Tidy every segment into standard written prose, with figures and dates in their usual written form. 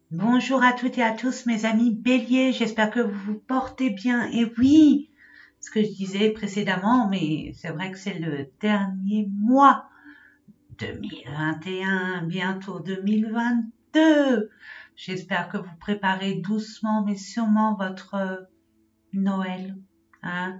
Bonjour à toutes et à tous mes amis béliers, j'espère que vous vous portez bien. Et oui, ce que je disais précédemment, mais c'est vrai que c'est le dernier mois 2021, bientôt 2022. J'espère que vous préparez doucement mais sûrement votre Noël, hein,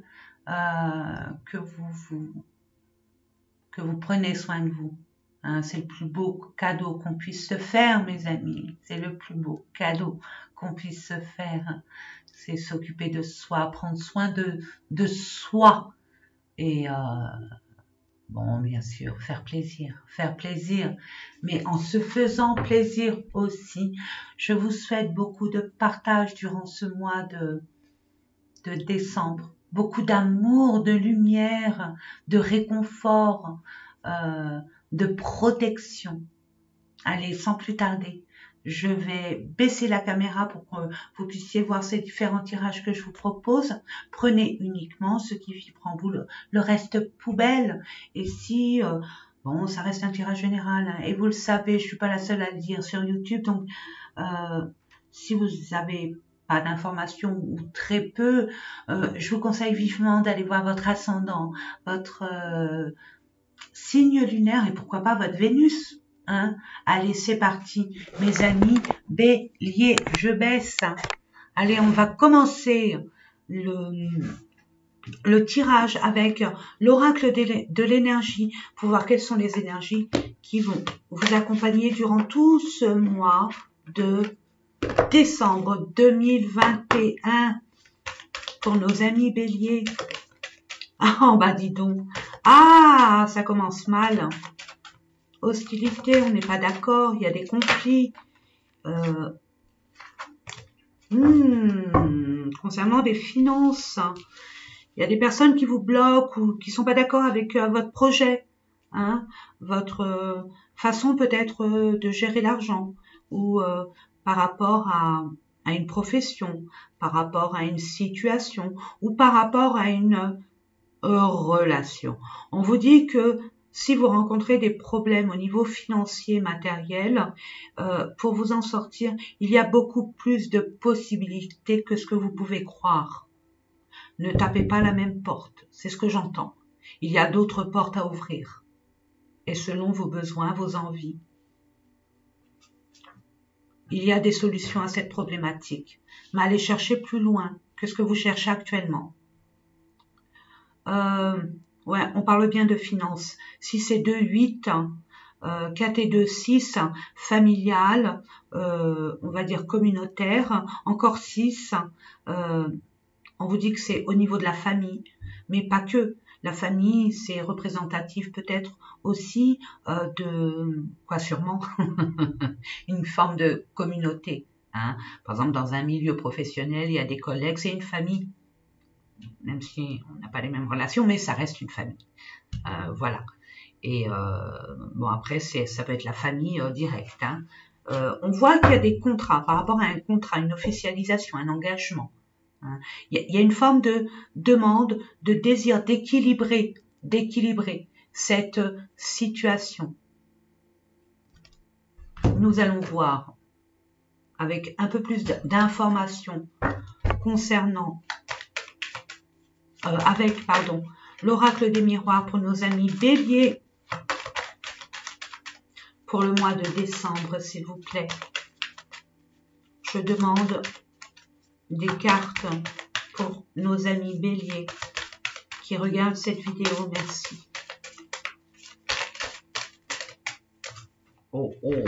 que vous prenez soin de vous. Hein, c'est le plus beau cadeau qu'on puisse se faire, mes amis. C'est le plus beau cadeau qu'on puisse se faire. C'est s'occuper de soi, prendre soin de soi. Et bon, bien sûr, faire plaisir. Mais en se faisant plaisir aussi, je vous souhaite beaucoup de partage durant ce mois de décembre. Beaucoup d'amour, de lumière, de réconfort, euh, de protection. Allez, sans plus tarder, je vais baisser la caméra pour que vous puissiez voir ces différents tirages que je vous propose. Prenez uniquement ce qui vibre en vous, le reste poubelle. Et si, bon, ça reste un tirage général, hein, et vous le savez, je suis pas la seule à le dire sur YouTube, donc si vous avez pas d'informations ou très peu, je vous conseille vivement d'aller voir votre ascendant, votre signe lunaire et pourquoi pas votre Vénus. Hein. Allez, c'est parti, mes amis bélier, je baisse. Allez, on va commencer le tirage avec l'oracle de l'énergie pour voir quelles sont les énergies qui vont vous accompagner durant tout ce mois de décembre 2021 pour nos amis béliers. Ah, bah dis donc. Ah, ça commence mal. Hostilité, on n'est pas d'accord, il y a des conflits. Concernant des finances, il y a des personnes qui vous bloquent ou qui sont pas d'accord avec votre projet, hein, votre façon peut-être de gérer l'argent ou par rapport à une profession, par rapport à une situation ou par rapport à une relation. On vous dit que si vous rencontrez des problèmes au niveau financier, matériel, pour vous en sortir, il y a beaucoup plus de possibilités que ce que vous pouvez croire. Ne tapez pas la même porte, c'est ce que j'entends. Il y a d'autres portes à ouvrir. Et selon vos besoins, vos envies, il y a des solutions à cette problématique. Mais allez chercher plus loin que ce que vous cherchez actuellement. Ouais, on parle bien de finances. Si c'est 2, 8, 4 et 2, 6, familial, on va dire communautaire, encore 6, on vous dit que c'est au niveau de la famille, mais pas que. La famille, c'est représentatif peut-être aussi de, quoi sûrement, une forme de communauté. Hein. Par exemple, dans un milieu professionnel, il y a des collègues, c'est une famille même si on n'a pas les mêmes relations, mais ça reste une famille. Voilà. Et bon, après, ça peut être la famille directe. Hein. On voit qu'il y a des contrats par rapport à un contrat, une officialisation, un engagement. Hein. Il y a une forme de demande, de désir d'équilibrer cette situation. Nous allons voir avec un peu plus d'informations concernant l'oracle des miroirs pour nos amis béliers pour le mois de décembre, s'il vous plaît. Je demande des cartes pour nos amis béliers qui regardent cette vidéo. Merci. Oh, oh.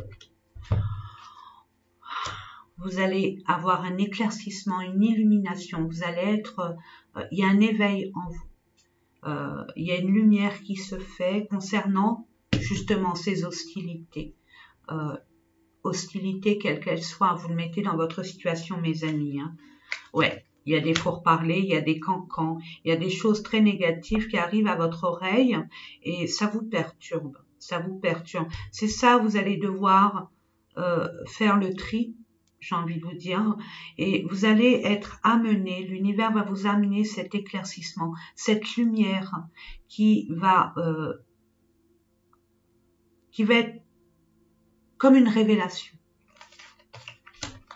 Vous allez avoir un éclaircissement, une illumination. Vous allez être... il y a un éveil en vous. Il y a une lumière qui se fait concernant justement ces hostilités. Hostilités, quelles qu'elles soient, vous le mettez dans votre situation, mes amis. Hein. Ouais, il y a des pourparlers, il y a des cancans, il y a des choses très négatives qui arrivent à votre oreille et ça vous perturbe. Ça vous perturbe. C'est ça, vous allez devoir faire le tri, j'ai envie de vous dire, et vous allez être amené, l'univers va vous amener cet éclaircissement, cette lumière qui va être comme une révélation.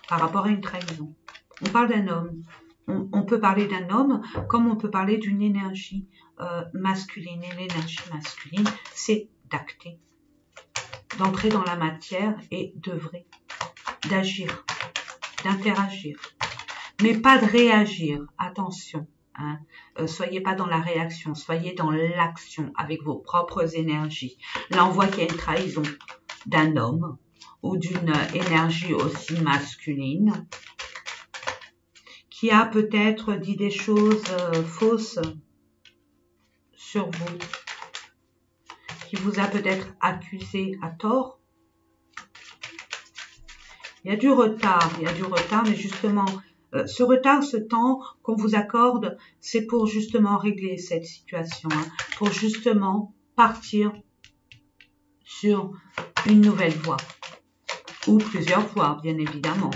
par rapport à une trahison. On parle d'un homme. On peut parler d'un homme comme on peut parler d'une énergie masculine. Et l'énergie masculine, c'est d'acter, d'entrer dans la matière et d'œuvrer, d'agir, d'interagir. Mais pas de réagir, attention. Hein. Soyez pas dans la réaction, soyez dans l'action avec vos propres énergies. Là, on voit qu'il y a une trahison d'un homme ou d'une énergie aussi masculine qui a peut-être dit des choses fausses sur vous, qui vous a peut-être accusé à tort. Il y a du retard, mais justement, ce retard, ce temps qu'on vous accorde, c'est pour justement régler cette situation, hein, pour justement partir sur une nouvelle voie, ou plusieurs voies, bien évidemment.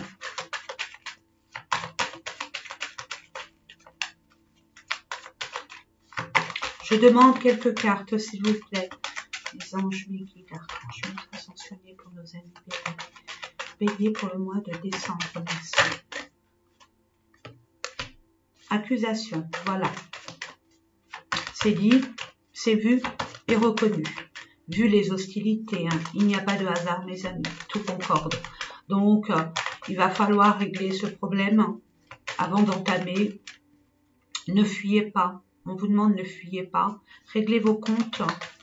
Je demande quelques cartes, s'il vous plaît. Les anges, mes guides, archanges, maîtres ascensionnés pour nos amis béliers. Bélier pour le mois de décembre, merci. Accusation, voilà. C'est dit, c'est vu et reconnu. Vu les hostilités, hein, il n'y a pas de hasard, mes amis, tout concorde. Donc, il va falloir régler ce problème avant d'entamer. Ne fuyez pas. On vous demande ne fuyez pas. Réglez vos comptes.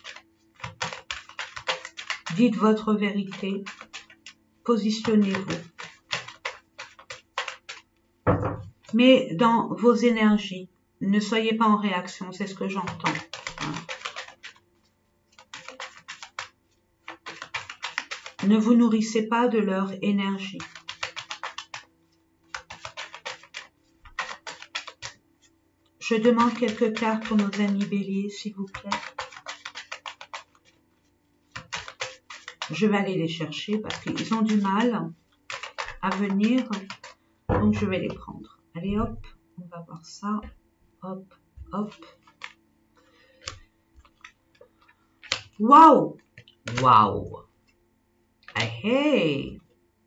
Dites votre vérité. Positionnez-vous. Mais dans vos énergies, ne soyez pas en réaction, c'est ce que j'entends. Ne vous nourrissez pas de leur énergie. Je demande quelques cartes pour nos amis béliers, s'il vous plaît. Je vais aller les chercher parce qu'ils ont du mal à venir. Donc, je vais les prendre. Allez, hop, on va voir ça. Hop, hop. Waouh! Waouh! Hey, hey!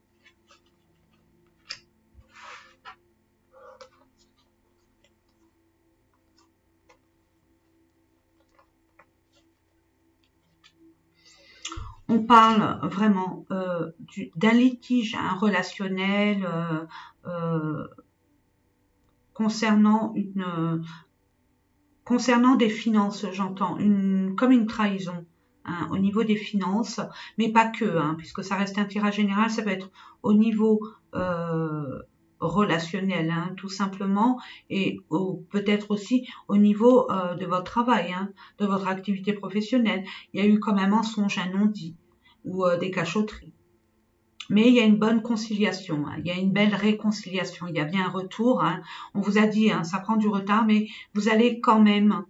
On parle vraiment d'un litige relationnel concernant des finances, j'entends, comme une trahison hein, au niveau des finances, mais pas que, hein, puisque ça reste un tirage général, ça peut être au niveau relationnel, hein, tout simplement, et peut-être aussi au niveau de votre travail, hein, de votre activité professionnelle. Il y a eu quand même un mensonge, un non-dit, ou des cachotteries. Mais il y a une bonne conciliation, hein, il y a une belle réconciliation, il y a bien un retour. Hein. On vous a dit, hein, ça prend du retard, mais vous allez quand même,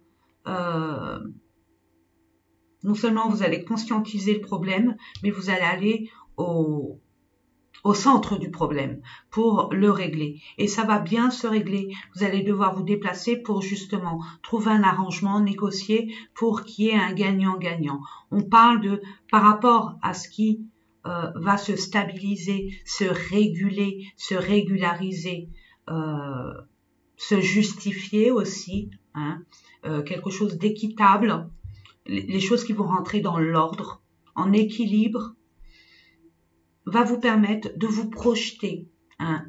non seulement vous allez conscientiser le problème, mais vous allez aller au centre du problème pour le régler. Et ça va bien se régler. Vous allez devoir vous déplacer pour justement trouver un arrangement, négocier pour qu'il y ait un gagnant-gagnant. On parle de, par rapport à ce qui va se stabiliser, se réguler, se régulariser, se justifier aussi, hein, quelque chose d'équitable, les choses qui vont rentrer dans l'ordre, en équilibre, va vous permettre de vous projeter, hein,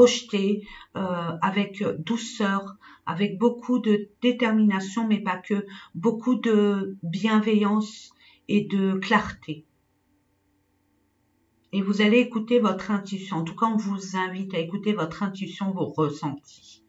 avec douceur, avec beaucoup de détermination, mais pas que, beaucoup de bienveillance et de clarté. Et vous allez écouter votre intuition. En tout cas, on vous invite à écouter votre intuition, vos ressentis.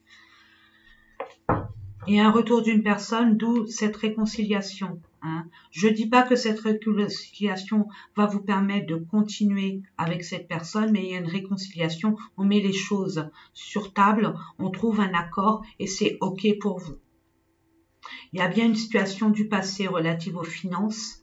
Et un retour d'une personne, d'où cette réconciliation. Hein. Je ne dis pas que cette réconciliation va vous permettre de continuer avec cette personne, mais il y a une réconciliation, on met les choses sur table, on trouve un accord et c'est OK pour vous. Il y a bien une situation du passé relative aux finances,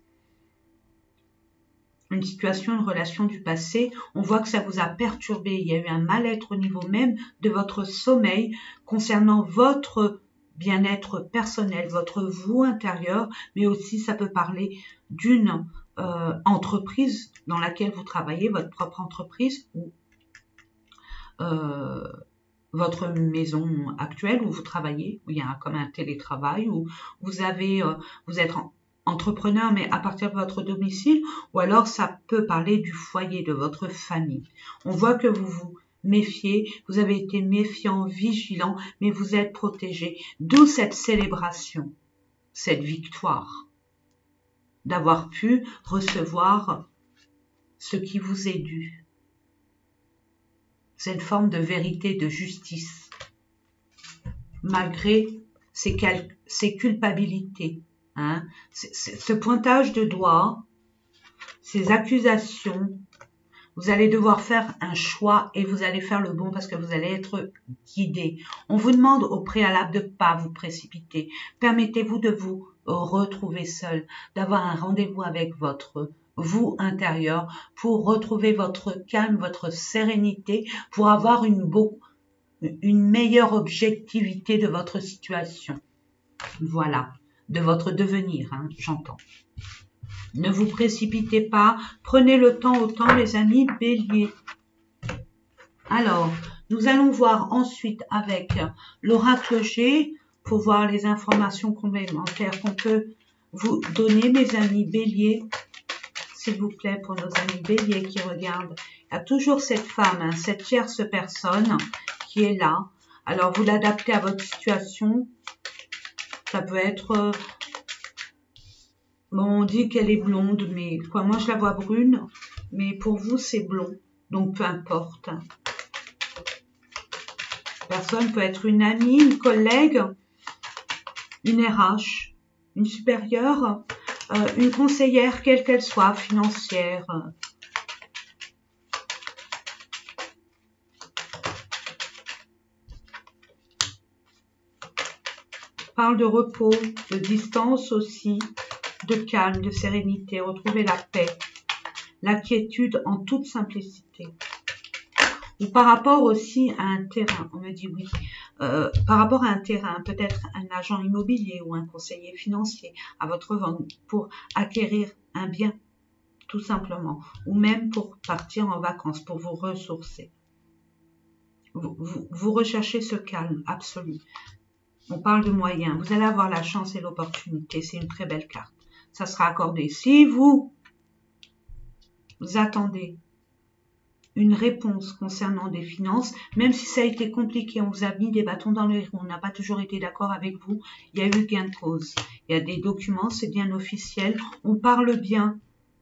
une situation, une relation du passé, on voit que ça vous a perturbé, il y a eu un mal-être au niveau même de votre sommeil concernant votre bien-être personnel, votre vous intérieur, mais aussi ça peut parler d'une entreprise dans laquelle vous travaillez, votre propre entreprise, ou votre maison actuelle où vous travaillez, où il y a comme un télétravail, où vous avez, vous êtes entrepreneur, mais à partir de votre domicile, ou alors ça peut parler du foyer, de votre famille. On voit que vous vous méfiez, vous avez été méfiant, vigilant, mais vous êtes protégé. D'où cette célébration, cette victoire, d'avoir pu recevoir ce qui vous est dû. C'est une forme de vérité, de justice, malgré ces culpabilités. Hein, ce pointage de doigt, ces accusations, vous allez devoir faire un choix et vous allez faire le bon parce que vous allez être guidé. On vous demande au préalable de ne pas vous précipiter. Permettez-vous de vous retrouver seul, d'avoir un rendez-vous avec votre vous intérieur pour retrouver votre calme, votre sérénité, pour avoir une meilleure objectivité de votre situation. Voilà. De votre devenir, hein, j'entends. Ne vous précipitez pas, prenez le temps autant, les amis béliers. Alors, nous allons voir ensuite avec l'oracle G, pour voir les informations complémentaires qu'on peut vous donner, mes amis béliers. S'il vous plaît, pour nos amis béliers qui regardent. Il y a toujours cette femme, hein, cette tierce personne qui est là. Alors, vous l'adaptez à votre situation. Ça peut être, bon, on dit qu'elle est blonde, mais quoi, moi je la vois brune, mais pour vous c'est blond, donc peu importe. Personne peut être une amie, une collègue, une RH, une supérieure, une conseillère, quelle qu'elle soit, financière. Parle de repos, de distance aussi, de calme, de sérénité, retrouver la paix, la quiétude en toute simplicité. Ou par rapport aussi à un terrain, on me dit oui, par rapport à un terrain, peut-être un agent immobilier ou un conseiller financier à votre vente pour acquérir un bien, tout simplement, ou même pour partir en vacances, pour vous ressourcer. Vous recherchez ce calme absolu. On parle de moyens. Vous allez avoir la chance et l'opportunité. C'est une très belle carte. Ça sera accordé. Si vous attendez une réponse concernant des finances, même si ça a été compliqué, on vous a mis des bâtons dans les roues, on n'a pas toujours été d'accord avec vous, il y a eu gain de cause. Il y a des documents, c'est bien officiel. On parle bien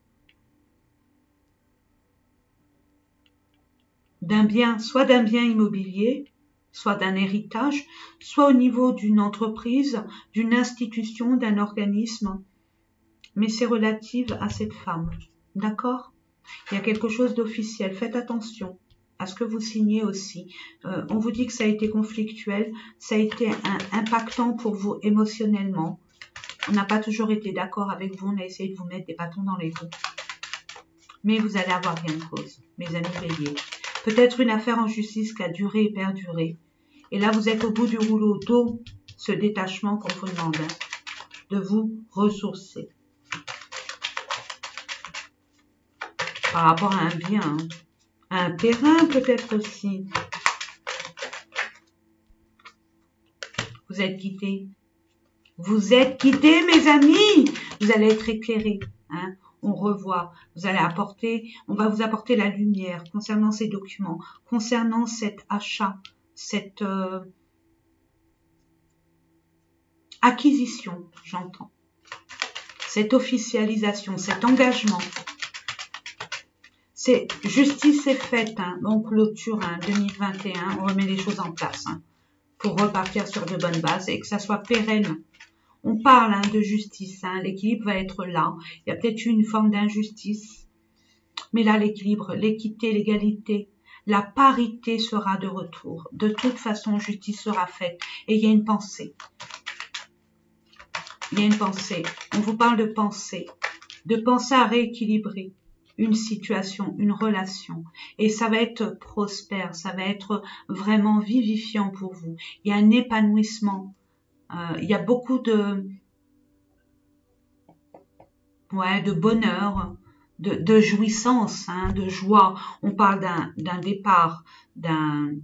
d'un bien, soit d'un bien immobilier, soit d'un héritage, soit au niveau d'une entreprise, d'une institution, d'un organisme. Mais c'est relatif à cette femme. D'accord? Il y a quelque chose d'officiel. Faites attention à ce que vous signez aussi. On vous dit que ça a été conflictuel, ça a été impactant pour vous émotionnellement. On n'a pas toujours été d'accord avec vous, on a essayé de vous mettre des bâtons dans les roues. Mais vous allez avoir gain de cause, mes amis béliers. Peut-être une affaire en justice qui a duré et perduré. Et là, vous êtes au bout du rouleau, d'où ce détachement qu'on vous demande, hein, de vous ressourcer. Par rapport à un bien, hein, à un terrain peut-être aussi. Vous êtes quittés. Vous êtes quittés, mes amis. Vous allez être éclairés. Hein. On revoit. Vous allez apporter, on va vous apporter la lumière concernant ces documents, concernant cet achat, cette acquisition, j'entends. Cette officialisation, cet engagement. C'est justice est faite, hein, donc clôture hein, 2021, on remet les choses en place hein, pour repartir sur de bonnes bases et que ça soit pérenne. On parle hein, de justice, hein, l'équilibre va être là. Il y a peut-être une forme d'injustice, mais là l'équilibre, l'équité, l'égalité, la parité sera de retour. De toute façon, justice sera faite et il y a une pensée. Il y a une pensée. On vous parle de pensée à rééquilibrer une situation, une relation. Et ça va être prospère, ça va être vraiment vivifiant pour vous. Il y a un épanouissement. Il y a beaucoup de bonheur, de jouissance, hein, de joie. On parle d'un départ, d'un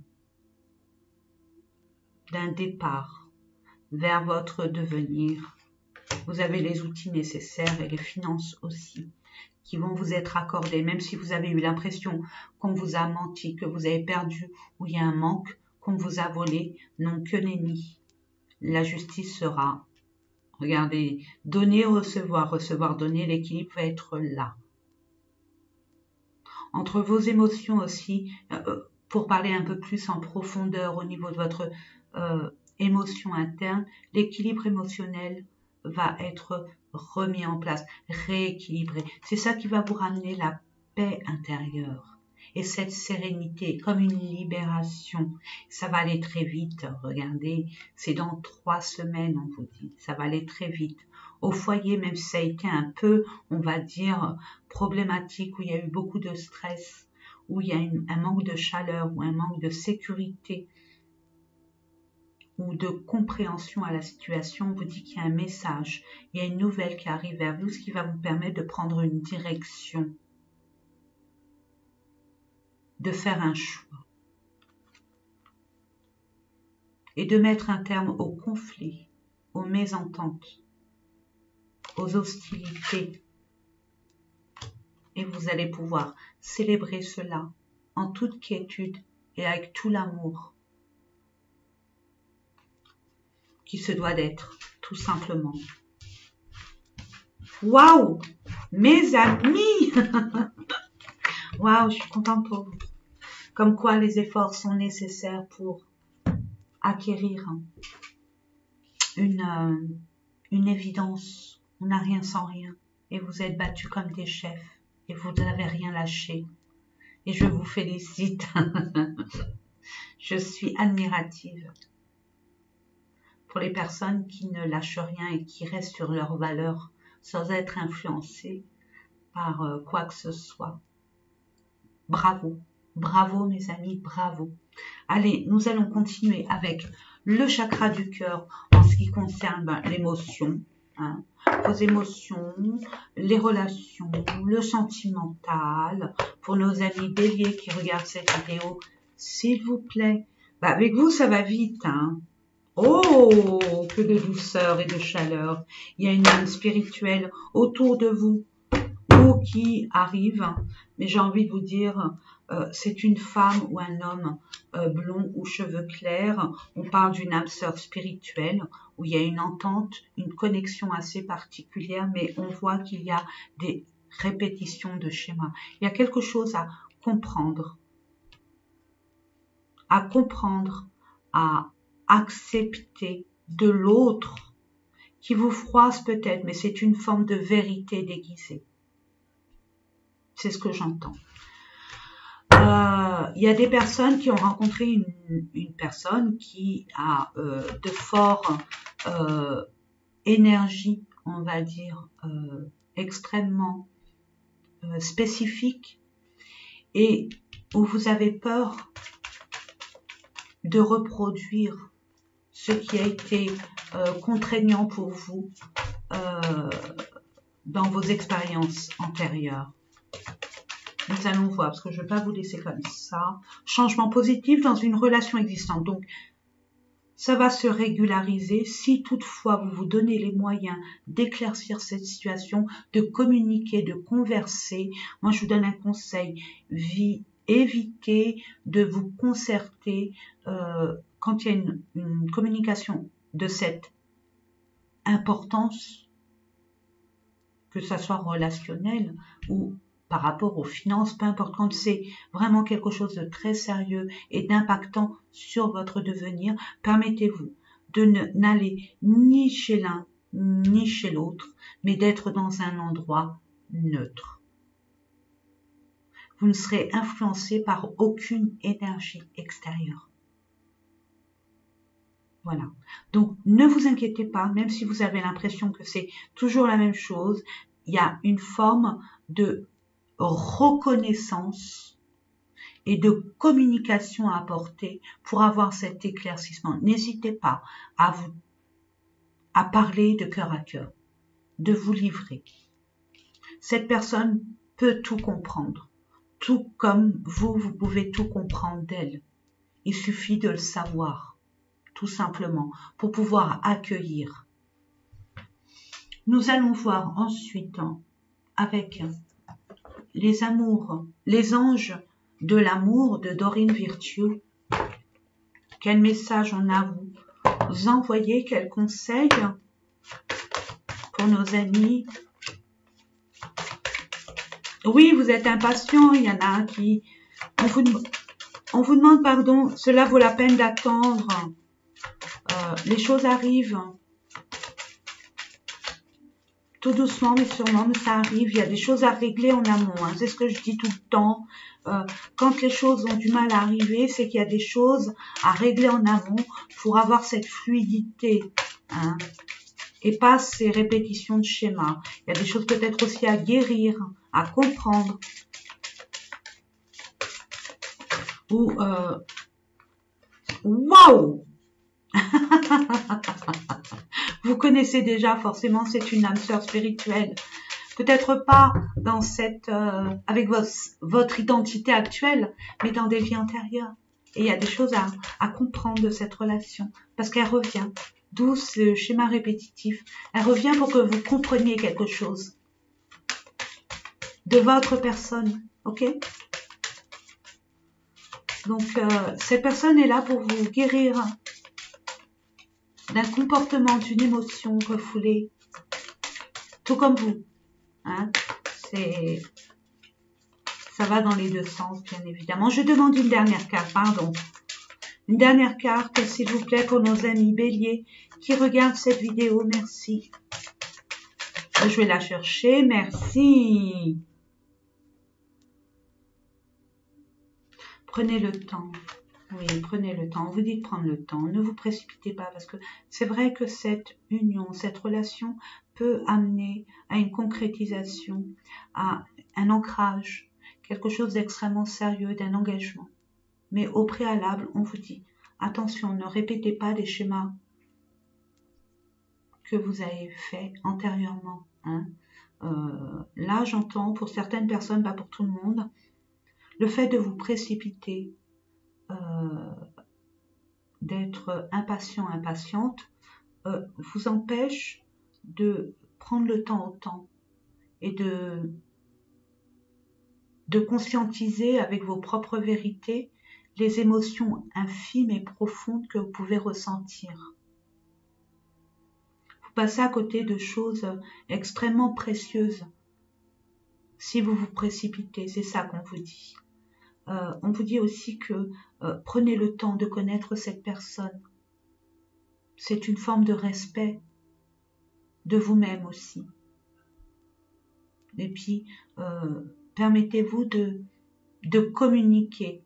départ vers votre devenir. Vous avez les outils nécessaires et les finances aussi qui vont vous être accordées, même si vous avez eu l'impression qu'on vous a menti, que vous avez perdu, ou il y a un manque, qu'on vous a volé. Non, que nenni. La justice sera, regardez, donner, recevoir, recevoir, donner, l'équilibre va être là. Entre vos émotions aussi, pour parler un peu plus en profondeur au niveau de votre émotion interne, l'équilibre émotionnel va être remis en place, rééquilibré. C'est ça qui va vous ramener la paix intérieure et cette sérénité, comme une libération. Ça va aller très vite, regardez, c'est dans 3 semaines, on vous dit, ça va aller très vite. Au foyer, même si ça a été un peu, on va dire, problématique, où il y a eu beaucoup de stress, où il y a un manque de chaleur, ou un manque de sécurité, ou de compréhension à la situation, on vous dit qu'il y a un message, il y a une nouvelle qui arrive vers vous, ce qui va vous permettre de prendre une direction, de faire un choix, et de mettre un terme aux conflits, aux mésententes, aux hostilités. Et vous allez pouvoir célébrer cela en toute quiétude et avec tout l'amour qui se doit d'être, tout simplement. Waouh, mes amis. Waouh, je suis contente pour vous. Comme quoi les efforts sont nécessaires pour acquérir une évidence. On n'a rien sans rien. Et vous êtes battus comme des chefs. Et vous n'avez rien lâché. Et je vous félicite. Je suis admirative pour les personnes qui ne lâchent rien et qui restent sur leurs valeurs sans être influencées par quoi que ce soit. Bravo, bravo mes amis, bravo. Allez, nous allons continuer avec le chakra du cœur en ce qui concerne l'émotion, hein, vos émotions, les relations, le sentimental. Pour nos amis béliers qui regardent cette vidéo, s'il vous plaît, avec vous ça va vite, hein. Oh, que de douceur et de chaleur. Il y a une âme spirituelle autour de vous ou qui arrive. Mais j'ai envie de vous dire, c'est une femme ou un homme blond ou cheveux clairs. On parle d'une âme sœur spirituelle où il y a une entente, une connexion assez particulière, mais on voit qu'il y a des répétitions de schémas. Il y a quelque chose à comprendre, à accepter de l'autre qui vous froisse peut-être, mais c'est une forme de vérité déguisée. C'est ce que j'entends. Il y a des personnes qui ont rencontré une personne qui a de fortes énergies, on va dire, extrêmement spécifiques, et où vous avez peur de reproduire ce qui a été contraignant pour vous dans vos expériences antérieures. Nous allons voir, parce que je ne vais pas vous laisser comme ça. Changement positif dans une relation existante. Donc, ça va se régulariser si toutefois vous vous donnez les moyens d'éclaircir cette situation, de communiquer, de converser. Moi, je vous donne un conseil. Évitez de vous concerter quand il y a une communication de cette importance, que ça soit relationnel ou par rapport aux finances, peu importe, quand c'est vraiment quelque chose de très sérieux et d'impactant sur votre devenir, permettez-vous de n'aller ni chez l'un ni chez l'autre, mais d'être dans un endroit neutre. Vous ne serez influencé par aucune énergie extérieure. Voilà. Donc, ne vous inquiétez pas, même si vous avez l'impression que c'est toujours la même chose, il y a une forme de reconnaissance et de communication à apporter pour avoir cet éclaircissement. N'hésitez pas à parler de cœur à cœur, de vous livrer. Cette personne peut tout comprendre. Tout comme vous, vous pouvez tout comprendre d'elle. Il suffit de le savoir, tout simplement, pour pouvoir accueillir. Nous allons voir ensuite avec les amours, les anges de l'amour de Dorine Virtue. Quel message on a à vous envoyer, quel conseil pour nos amis. Oui, vous êtes impatient, il y en a un qui... On vous demande pardon, cela vaut la peine d'attendre. Les choses arrivent. Tout doucement, mais sûrement, mais ça arrive. Il y a des choses à régler en amont. Hein. C'est ce que je dis tout le temps. Quand les choses ont du mal à arriver, c'est qu'il y a des choses à régler en amont pour avoir cette fluidité. Hein. Et pas ces répétitions de schémas. Il y a des choses peut-être aussi à guérir, à comprendre. Ou, waouh! Vous connaissez déjà, forcément, c'est une âme sœur spirituelle. Peut-être pas dans cette, avec votre identité actuelle, mais dans des vies antérieures. Et il y a des choses à comprendre de cette relation, parce qu'elle revient. D'où ce schéma répétitif. Elle revient pour que vous compreniez quelque chose de votre personne, ok? Donc, cette personne est là pour vous guérir d'un comportement, d'une émotion refoulée, tout comme vous. Hein? Ça va dans les deux sens, bien évidemment. Je demande une dernière carte, pardon. Une dernière carte, s'il vous plaît, pour nos amis béliers qui regardent cette vidéo. Merci. Je vais la chercher. Merci. Prenez le temps. Oui, prenez le temps. On vous dit de prendre le temps. Ne vous précipitez pas parce que c'est vrai que cette union, cette relation peut amener à une concrétisation, à un ancrage, quelque chose d'extrêmement sérieux, d'un engagement. Mais au préalable, on vous dit, attention, ne répétez pas les schémas que vous avez faits antérieurement. Hein. Là, j'entends pour certaines personnes, pas pour tout le monde, le fait de vous précipiter, d'être impatient, impatiente, vous empêche de prendre le temps au temps et de conscientiser avec vos propres vérités les émotions infimes et profondes que vous pouvez ressentir. Vous passez à côté de choses extrêmement précieuses si vous vous précipitez, c'est ça qu'on vous dit. On vous dit aussi que prenez le temps de connaître cette personne. C'est une forme de respect de vous-même aussi. Et puis, permettez-vous de communiquer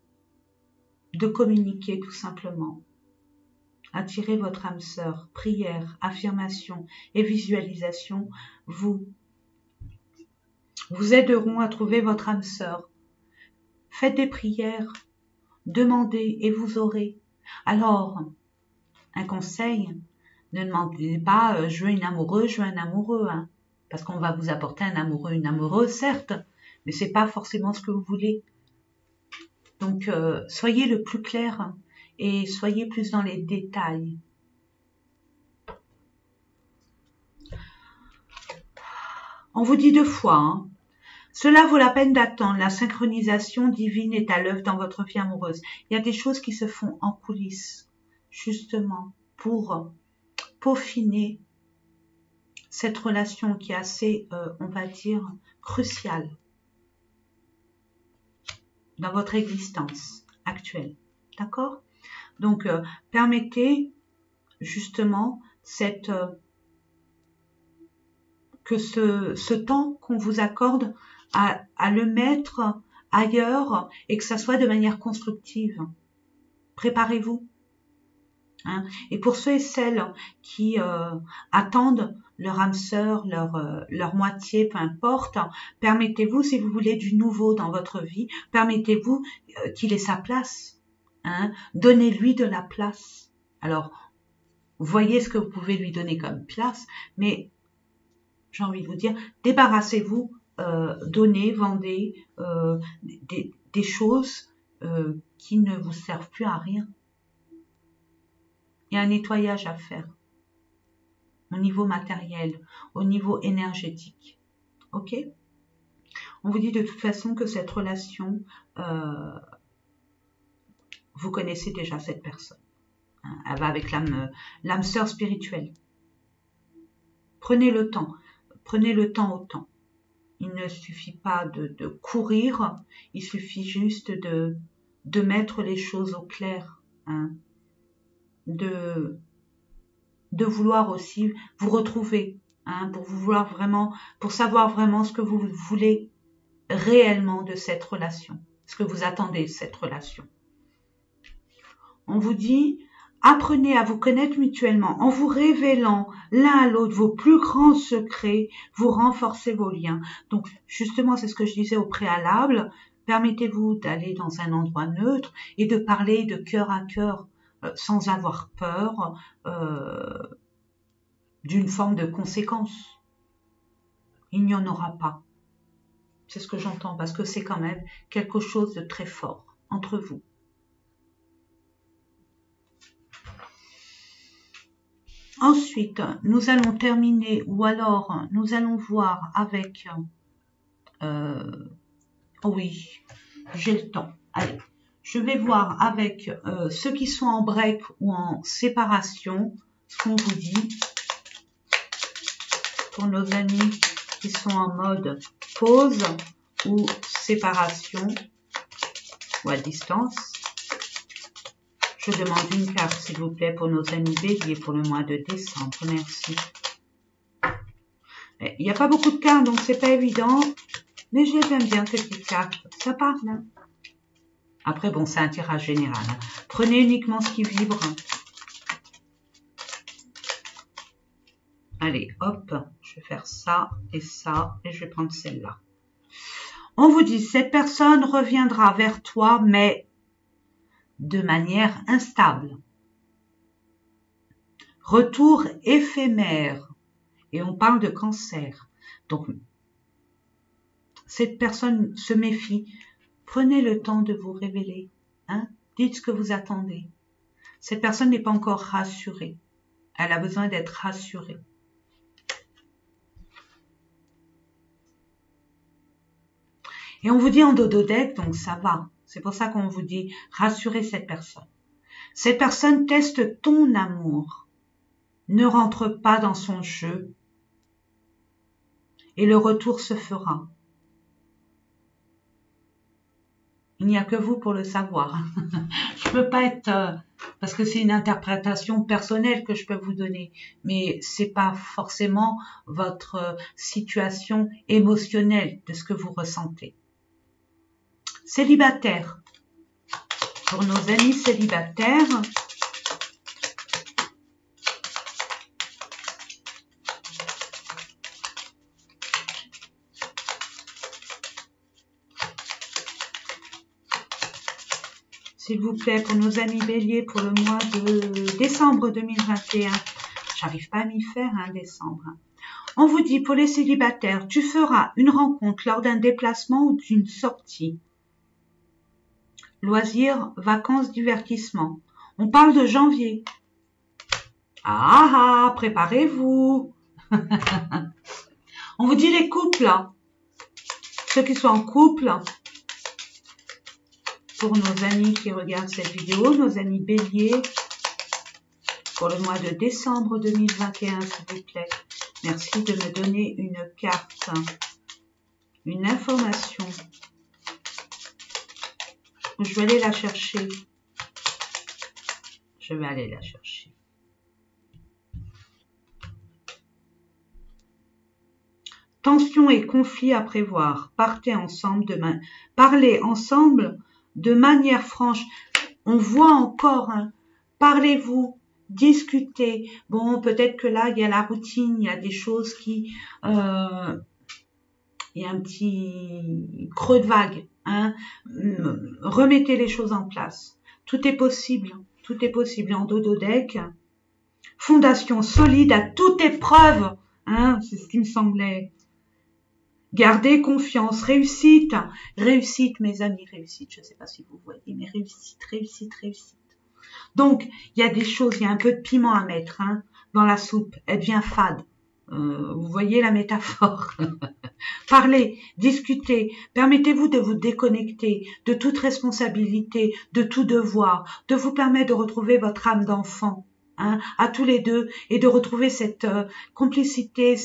tout simplement. Attirez votre âme sœur, prière, affirmation et visualisation vous aideront à trouver votre âme sœur. Faites des prières, demandez et vous aurez. Alors, un conseil, ne demandez pas je veux une amoureuse, je veux un amoureux, hein, parce qu'on va vous apporter un amoureux, une amoureuse, certes, mais c'est pas forcément ce que vous voulez. Donc, soyez le plus clair et soyez plus dans les détails. On vous dit 2 fois, hein, cela vaut la peine d'attendre. La synchronisation divine est à l'œuvre dans votre vie amoureuse. Il y a des choses qui se font en coulisses, justement, pour peaufiner cette relation qui est assez, on va dire, cruciale dans votre existence actuelle. D'accord? Donc, permettez justement que ce temps qu'on vous accorde à le mettre ailleurs et que ça soit de manière constructive. Préparez-vous. Hein. Et pour ceux et celles qui attendent leur âme sœur, leur moitié, peu importe, permettez-vous, si vous voulez du nouveau dans votre vie, permettez-vous qu'il ait sa place. Hein. Donnez-lui de la place. Alors, voyez ce que vous pouvez lui donner comme place, mais j'ai envie de vous dire, débarrassez-vous donnez, vendez des choses qui ne vous servent plus à rien. Il y a un nettoyage à faire au niveau matériel, au niveau énergétique. Ok? On vous dit de toute façon que cette relation, vous connaissez déjà cette personne. Elle va avec l'âme sœur spirituelle. Prenez le temps au temps. Il ne suffit pas de courir, il suffit juste de mettre les choses au clair, hein, de vouloir aussi vous retrouver, hein, pour savoir vraiment ce que vous voulez réellement de cette relation, ce que vous attendez de cette relation. On vous dit, apprenez à vous connaître mutuellement en vous révélant l'un à l'autre vos plus grands secrets, vous renforcez vos liens. Donc justement, c'est ce que je disais au préalable, permettez-vous d'aller dans un endroit neutre et de parler de cœur à cœur sans avoir peur d'une forme de conséquence. Il n'y en aura pas. C'est ce que j'entends parce que c'est quand même quelque chose de très fort entre vous. Ensuite, nous allons terminer ou alors nous allons voir avec... oui, j'ai le temps. Allez, je vais voir avec ceux qui sont en break ou en séparation, ce qu'on vous dit. Pour nos amis qui sont en mode pause ou séparation ou à distance. Je demande une carte, s'il vous plaît, pour nos amis béliers pour le mois de décembre. Merci. Il n'y a pas beaucoup de cartes, donc c'est pas évident. Mais je les aime bien, ces petites cartes. Ça parle. Hein. Après, bon, c'est un tirage général. Hein. Prenez uniquement ce qui vibre. Allez, hop. Je vais faire ça, et je vais prendre celle-là. On vous dit, cette personne reviendra vers toi, mais de manière instable. Retour éphémère. Et on parle de cancer. Donc, cette personne se méfie. Prenez le temps de vous révéler. Hein? Dites ce que vous attendez. Cette personne n'est pas encore rassurée. Elle a besoin d'être rassurée. Et on vous dit en dodo-deck, donc ça va. C'est pour ça qu'on vous dit, rassurez cette personne. Cette personne teste ton amour. Ne rentre pas dans son jeu. Et le retour se fera. Il n'y a que vous pour le savoir. Je peux pas être... parce que c'est une interprétation personnelle que je peux vous donner. Mais c'est pas forcément votre situation émotionnelle de ce que vous ressentez. Célibataire. Pour nos amis célibataires, s'il vous plaît, pour nos amis béliers, pour le mois de décembre 2021, j'arrive pas à m'y faire, hein, décembre. On vous dit, pour les célibataires, tu feras une rencontre lors d'un déplacement ou d'une sortie. Loisirs, vacances, divertissement. On parle de janvier. Ah ah, préparez-vous. On vous dit les couples. Ceux qui sont en couple. Pour nos amis qui regardent cette vidéo, nos amis béliers. Pour le mois de décembre 2021, s'il vous plaît. Merci de me donner une carte. Une information. Je vais aller la chercher. Je vais aller la chercher. Tension et conflit à prévoir. Partez ensemble demain. Parlez ensemble de manière franche. On voit encore, hein, parlez-vous, discutez. Bon, peut-être que là, il y a la routine, il y a des choses qui... il y a un petit creux de vague. Hein. Remettez les choses en place. Tout est possible. Tout est possible en dodo-deck. Fondation solide à toute épreuve. Hein, c'est ce qui me semblait. Gardez confiance, réussite, réussite mes amis, réussite, je ne sais pas si vous voyez, mais réussite, réussite, réussite. Donc, il y a des choses, il y a un peu de piment à mettre dans la soupe, elle devient fade. Vous voyez la métaphore. Parlez, discutez, permettez-vous de vous déconnecter de toute responsabilité, de tout devoir, de vous permettre de retrouver votre âme d'enfant, à tous les deux, et de retrouver cette complicité,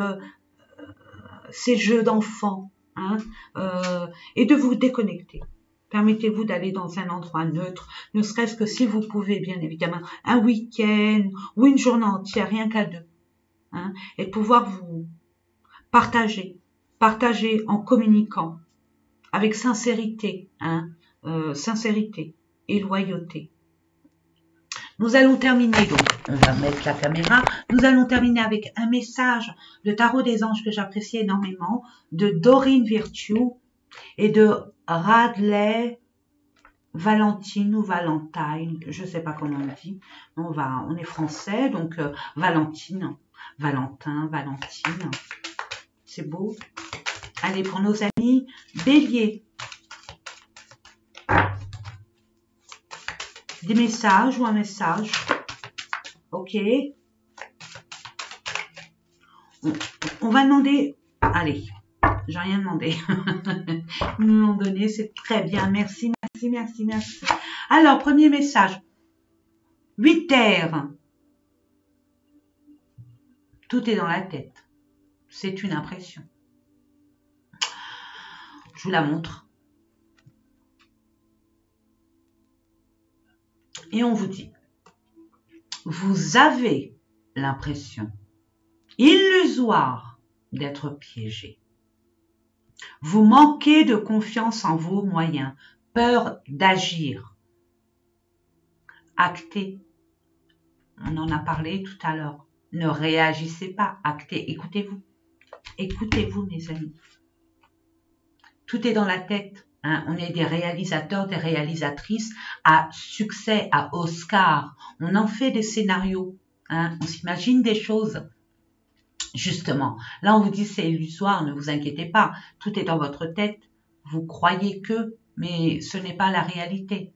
ces jeux d'enfants, et de vous déconnecter. Permettez-vous d'aller dans un endroit neutre, ne serait-ce que si vous pouvez, bien évidemment, un week-end ou une journée entière, rien qu'à deux, et pouvoir vous partager en communiquant avec sincérité, sincérité et loyauté. Nous allons terminer, donc on va mettre la caméra, nous allons terminer avec un message de Tarot des Anges que j'apprécie énormément, de Dorine Virtue et de Radley Valentine ou Valentine, je ne sais pas comment on dit, on est français, donc Valentine, Valentin, Valentine, c'est beau. Allez, pour nos amis, Bélier. Des messages ou un message. Ok. On va demander... Allez, j'ai rien demandé. Ils nous l'ont donné, c'est très bien. Merci, merci, merci, merci. Alors, premier message. 8 terres. Tout est dans la tête. C'est une impression. Je vous la montre. Et on vous dit, vous avez l'impression illusoire d'être piégé. Vous manquez de confiance en vos moyens, peur d'agir. Actez. On en a parlé tout à l'heure. Ne réagissez pas, actez. Écoutez-vous. Écoutez-vous, mes amis. Tout est dans la tête. On est des réalisateurs, des réalisatrices à succès, à Oscar. On en fait des scénarios. On s'imagine des choses. Justement, là on vous dit c'est illusoire, ne vous inquiétez pas. Tout est dans votre tête. Vous croyez que, mais ce n'est pas la réalité.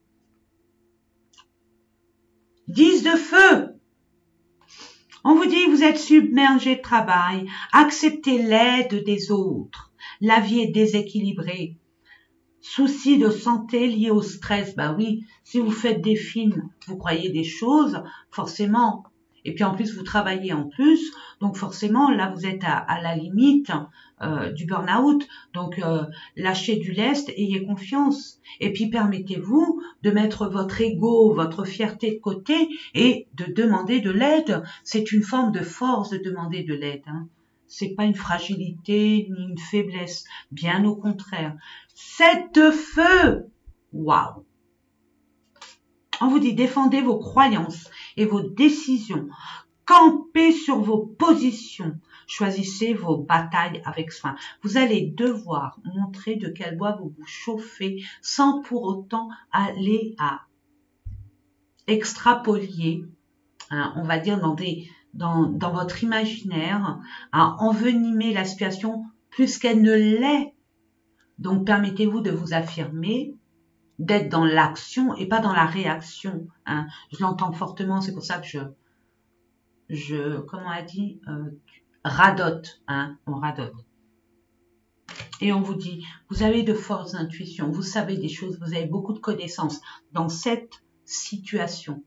10 de feu. On vous dit vous êtes submergé de travail. Acceptez l'aide des autres. La vie est déséquilibrée. Soucis de santé liés au stress, bah oui, si vous faites des films, vous croyez des choses, forcément, et puis en plus vous travaillez en plus, donc forcément là vous êtes à la limite du burn-out, donc lâchez du lest, ayez confiance, et puis permettez-vous de mettre votre ego, votre fierté de côté et de demander de l'aide. C'est une forme de force de demander de l'aide, C'est pas une fragilité ni une faiblesse, bien au contraire. 7 de feu. Waouh. On vous dit défendez vos croyances et vos décisions. Campez sur vos positions. Choisissez vos batailles avec soin. Vous allez devoir montrer de quel bois vous vous chauffez sans pour autant aller à extrapolier, on va dire dans votre imaginaire, à envenimer la situation plus qu'elle ne l'est. Donc, permettez-vous de vous affirmer, d'être dans l'action et pas dans la réaction. Je l'entends fortement, c'est pour ça que comment on a dit, radote, on radote. Et on vous dit, vous avez de fortes intuitions, vous savez des choses, vous avez beaucoup de connaissances dans cette situation.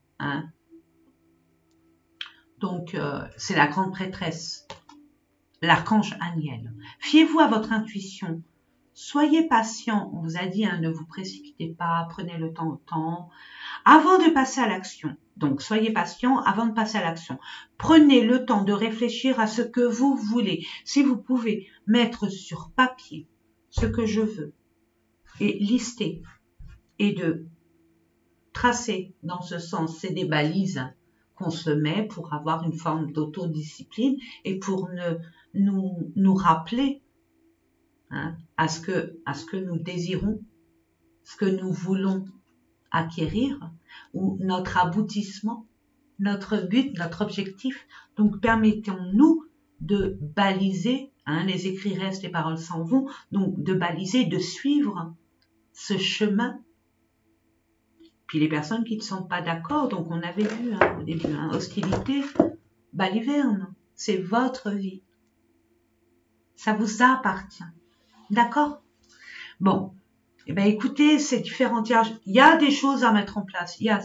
Donc, c'est la grande prêtresse, l'archange Aniel. Fiez-vous à votre intuition. Soyez patient, on vous a dit, ne vous précipitez pas, prenez le temps au temps, avant de passer à l'action. Donc, soyez patient avant de passer à l'action. Prenez le temps de réfléchir à ce que vous voulez. Si vous pouvez mettre sur papier ce que je veux et lister et de tracer dans ce sens, c'est des balises qu'on se met pour avoir une forme d'autodiscipline et pour nous rappeler à ce que nous désirons, ce que nous voulons acquérir, ou notre aboutissement, notre but, notre objectif. Donc, permettons-nous de baliser Hein, les écrits restent, les paroles s'en vont. Donc, de baliser, de suivre ce chemin. Puis les personnes qui ne sont pas d'accord, donc on avait vu au début, hostilité, baliverne, c'est votre vie. Ça vous appartient. D'accord? Bon, eh bien écoutez, ces différents tirages, il y a des choses à mettre en place, il y a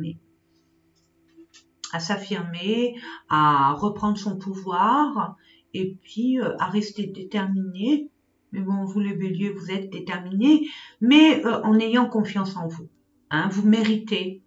à s'affirmer, à reprendre son pouvoir, et puis à rester déterminé. Mais bon, vous les béliers, vous êtes déterminés, mais en ayant confiance en vous. Hein, vous méritez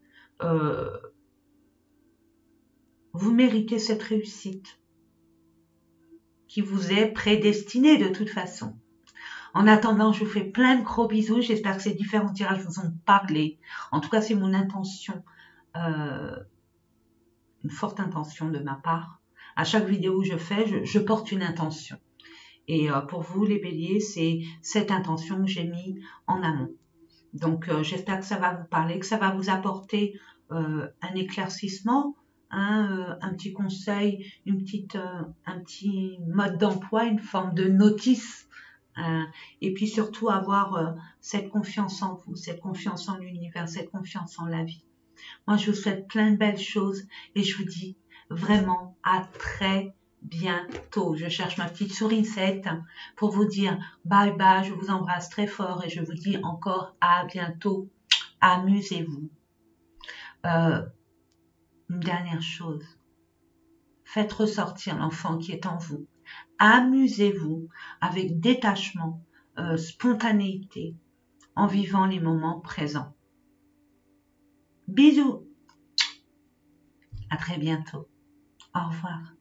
cette réussite qui vous est prédestinée de toute façon. En attendant, je vous fais plein de gros bisous. J'espère que ces différents tirages vous ont parlé. En tout cas, c'est mon intention, une forte intention de ma part. À chaque vidéo que je fais, je porte une intention. Et pour vous, les béliers, c'est cette intention que j'ai mise en amont. Donc, j'espère que ça va vous parler, que ça va vous apporter un éclaircissement, un petit conseil, un petit mode d'emploi, une forme de notice. Et puis surtout avoir cette confiance en vous, cette confiance en l'univers, cette confiance en la vie. Moi, je vous souhaite plein de belles choses et je vous dis vraiment à très bientôt. Je cherche ma petite sourisette pour vous dire bye bye, je vous embrasse très fort et je vous dis encore à bientôt. Amusez-vous. Une dernière chose, faites ressortir l'enfant qui est en vous. Amusez-vous avec détachement, spontanéité, en vivant les moments présents. Bisous. À très bientôt. Au revoir.